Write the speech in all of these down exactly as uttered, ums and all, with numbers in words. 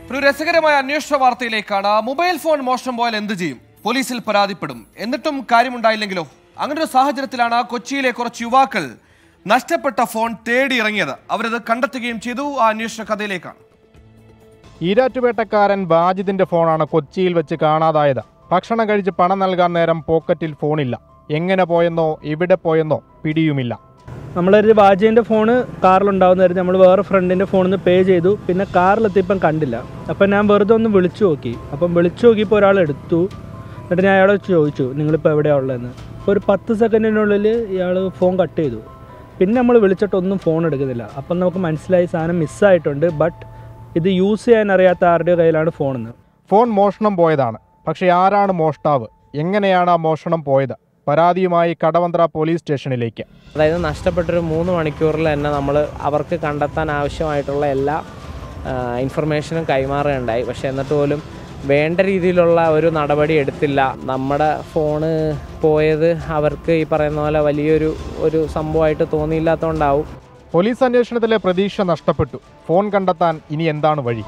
ഒരു രസകരമായ അന്വേഷണ വാർത്തയിലേക്കാണ്. മൊബൈൽ ഫോൺ മോഷണം പോയാൽ എന്ത് ചെയ്യും? പോലീസിൽ പരാതിപ്പെടും. എന്നിട്ടും കാര്യമുണ്ടായില്ലെങ്കിലോ? അങ്ങനെ ഒരു സാഹചര്യത്തിലാണ് കൊച്ചിയിലെ കുറച്ച് യുവാക്കൾ നഷ്ടപ്പെട്ട ഫോൺ തേടി ഇറങ്ങിയത്. അവരത് കണ്ടെത്തുകയും ചെയ്തു. ആ അന്വേഷണ കഥയിലേക്കാണ്. ഈരാറ്റുപേട്ടക്കാരൻ ബാജിദിന്റെ ഫോണാണ് കൊച്ചിയിൽ വെച്ച് കാണാതായത്. ഭക്ഷണം കഴിച്ച് പണം നൽകാൻ നേരം പോക്കറ്റിൽ ഫോണില്ല. എങ്ങനെ പോയെന്നോ എവിടെ പോയെന്നോ പിടിയുമില്ല. നമ്മളൊരു ബാജിൻ്റെ ഫോണ് കാറിലുണ്ടാവുന്നതായിരുന്നു. നമ്മൾ വേറെ ഫ്രണ്ടിൻ്റെ ഫോണിൽ നിന്ന് പേ ചെയ്തു. പിന്നെ കാറിലെത്തിയപ്പം കണ്ടില്ല. അപ്പം ഞാൻ വെറുതെ ഒന്ന് വിളിച്ചു നോക്കി. അപ്പം വിളിച്ചു നോക്കിയപ്പോൾ ഒരാൾ എടുത്തു. എന്നിട്ട് ഞാൻ അയാളെ ചോദിച്ചു, നിങ്ങളിപ്പോൾ എവിടെയാണ് ഉള്ളതെന്ന്. അപ്പോൾ ഒരു പത്ത് സെക്കൻഡിനുള്ളിൽ ഇയാൾ ഫോൺ കട്ട് ചെയ്തു. പിന്നെ നമ്മൾ വിളിച്ചിട്ടൊന്നും ഫോൺ എടുക്കുന്നില്ല. അപ്പം നമുക്ക് മനസ്സിലായി സാധനം മിസ്സായിട്ടുണ്ട്. ബട്ട് ഇത് യൂസ് ചെയ്യാൻ അറിയാത്ത ആരുടെ കയ്യിലാണ് ഫോണെന്ന്. ഫോൺ മോഷണം പോയതാണ്. പക്ഷേ ആരാണ് മോഷ്ടാവ്? എങ്ങനെയാണ് ആ മോഷണം പോയത്? പരാതിയുമായി കടവന്ത്ര പോലീസ് സ്റ്റേഷനിലേക്ക്. അതായത് നഷ്ടപ്പെട്ടൊരു മൂന്ന് മണിക്കൂറിൽ തന്നെ നമ്മൾ അവർക്ക് കണ്ടെത്താൻ ആവശ്യമായിട്ടുള്ള എല്ലാ ഇൻഫർമേഷനും കൈമാറുകയുണ്ടായി. പക്ഷേ എന്നിട്ട് പോലും വേണ്ട രീതിയിലുള്ള ഒരു നടപടി എടുത്തില്ല. നമ്മുടെ ഫോണ് പോയത് അവർക്ക് ഈ പറയുന്ന പോലെ വലിയൊരു ഒരു സംഭവമായിട്ട് തോന്നിയില്ലാത്തതുകൊണ്ടാവും. പോലീസ് അന്വേഷണത്തിലെ പ്രതീക്ഷ നഷ്ടപ്പെട്ടു. ഫോൺ കണ്ടെത്താൻ ഇനി എന്താണ് വഴി?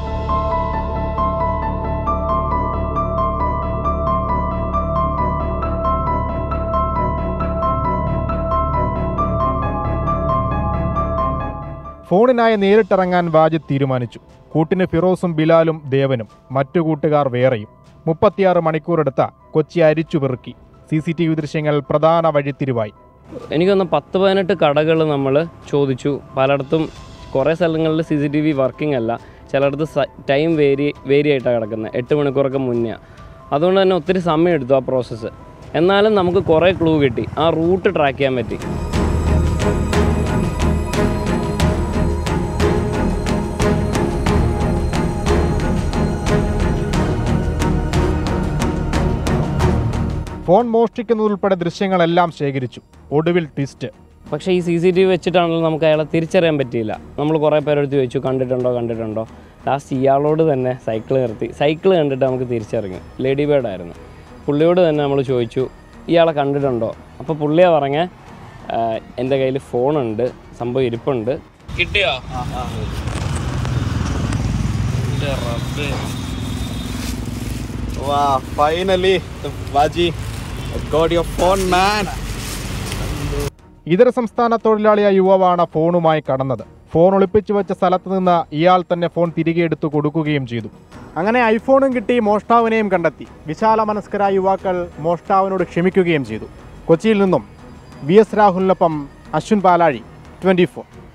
ഫോണിനായി നേരിട്ടിറങ്ങാൻ വാജിദ് തീരുമാനിച്ചു. കൂട്ടിന് ഫിറോസും ബിലാലും ദേവനും, മറ്റു കൂട്ടുകാർ വേറെയും. മുപ്പത്തിയാറ് മണിക്കൂറെടുത്ത കൊച്ചി അരിച്ചു പെറുക്കി. സി സി ടി വി ദൃശ്യങ്ങൾ പ്രധാന വഴിത്തിരിവായി. എനിക്കൊന്ന് പത്ത് പതിനെട്ട് കടകൾ നമ്മൾ ചോദിച്ചു. പലയിടത്തും കുറേ സ്ഥലങ്ങളിൽ C C T V working അല്ല. ചിലയിടത്ത് ടൈം വേരി വേരി ആയിട്ടാണ് കിടക്കുന്നത്, എട്ട് മണിക്കൂറൊക്കെ മുന്നേ. അതുകൊണ്ട് തന്നെ ഒത്തിരി സമയം എടുത്തു ആ പ്രോസസ്സ്. എന്നാലും നമുക്ക് കുറേ ക്ലൂ കിട്ടി. ആ റൂട്ട് ട്രാക്ക് ചെയ്യാൻ പറ്റി. ഫോൺ മോഷ്ടിക്കുന്നതുൾപ്പെടെ ദൃശ്യങ്ങളെല്ലാം ശേഖരിച്ചു. ഒടുവിൽ ട്വിസ്റ്റ്. പക്ഷേ ഈ സി സി ടി വി വെച്ചിട്ടാണല്ലോ നമുക്ക് അയാളെ തിരിച്ചറിയാൻ പറ്റിയില്ല. നമ്മൾ കുറേ പേരെടുത്ത് ചോദിച്ചു, കണ്ടിട്ടുണ്ടോ കണ്ടിട്ടുണ്ടോ ലാസ്റ്റ് ഇയാളോട് തന്നെ സൈക്കിൾ നിർത്തി. സൈക്കിൾ കണ്ടിട്ട് നമുക്ക് തിരിച്ചറിഞ്ഞു ലേഡി ബേർഡ് ആയിരുന്നു. പുള്ളിയോട് തന്നെ നമ്മൾ ചോദിച്ചു, ഇയാളെ കണ്ടിട്ടുണ്ടോ? അപ്പോൾ പുള്ളിയെ പറഞ്ഞ എൻ്റെ കയ്യിൽ ഫോണുണ്ട്, സംഭവം ഇരിപ്പുണ്ട്. കിട്ടിയോ? Wow, finally, the Baji got your phone, man. ഇതര സംസ്ഥാന തൊഴിലാളിയായ യുവാവാണ് ഫോണുമായി കടന്നത്. ഫോൺ ഒളിപ്പിച്ചു വെച്ച സ്ഥലത്ത് നിന്ന് ഇയാൾ തന്നെ ഫോൺ തിരികെ എടുത്തു കൊടുക്കുകയും ചെയ്തു. അങ്ങനെ ഐഫോണും കിട്ടി, മോഷ്ടാവിനെയും കണ്ടെത്തി. വിശാല മനസ്കരായ യുവാക്കൾ മോഷ്ടാവിനോട് ക്ഷമിക്കുകയും ചെയ്തു. കൊച്ചിയിൽ നിന്നും വി എസ് രാഹുലിനൊപ്പം അശ്വിൻ പാലാഴി, ട്വന്റി ഫോർ.